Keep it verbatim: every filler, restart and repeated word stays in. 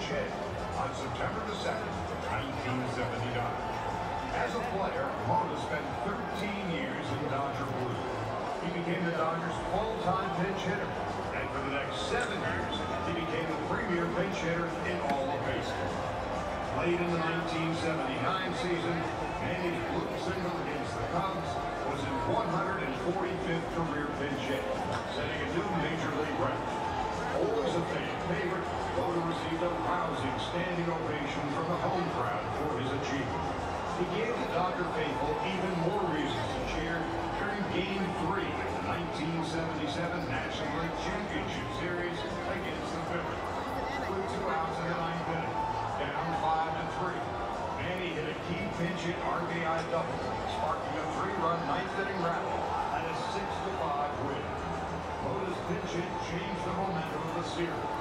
pinch hit on September the second, nineteen seventy-nine. As a player, Mota spent thirteen years in Dodger blue. He became the Dodgers' full-time pinch hitter, and for the next seven years, he became the premier pinch hitter in all of baseball. Late in the nineteen seventy-nine season, Manny's blue single against the Cubs was his one hundred forty-fifth career pinch hit, setting a new major league record. Always a fan favorite, Mota received a rousing standing ovation from the home crowd for his achievement. He gave the Dodger faithful even more reasons to cheer during Game three of the nineteen seventy-seven National League Championship Series against the Phillies. With two outs in the ninth inning, down five to three, Manny hit a key pinch hit R B I double, sparking a three-run ninth inning rally and a six to five win. Mota's pinch hit changed the momentum of the series.